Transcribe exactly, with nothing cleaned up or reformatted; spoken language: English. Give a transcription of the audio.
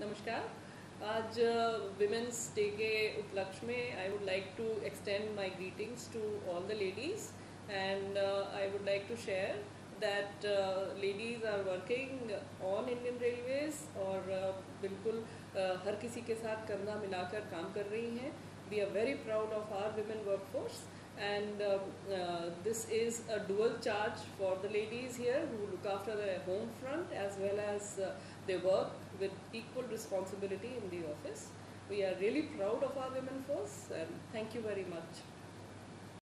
नमस्कार। आज women's day के उपलक्ष्य में I would like to extend my greetings to all the ladies and I would like to share that uh, ladies are working on Indian Railways और uh, बिल्कुल uh, हर किसी के साथ कंधा मिलाकर काम कर रही हैं. We are very proud of our women workforce and uh, uh, this is a dual charge for the ladies here who look after the home front as well as uh, they work with equal responsibility in the office. We are really proud of our women force and thank you very much.